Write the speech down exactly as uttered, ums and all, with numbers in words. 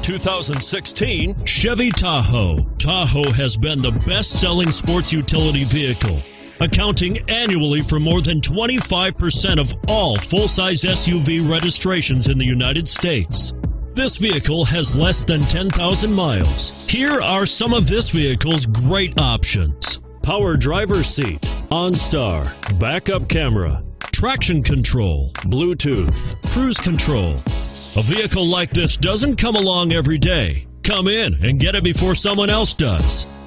two thousand sixteen Chevy Tahoe. Tahoe has been the best-selling sports utility vehicle, accounting annually for more than twenty-five percent of all full-size S U V registrations in the United States. This vehicle has less than ten thousand miles. Here are some of this vehicle's great options: power driver's seat, OnStar, backup camera, traction control, Bluetooth, cruise control. A vehicle like this doesn't come along every day. Come in and get it before someone else does.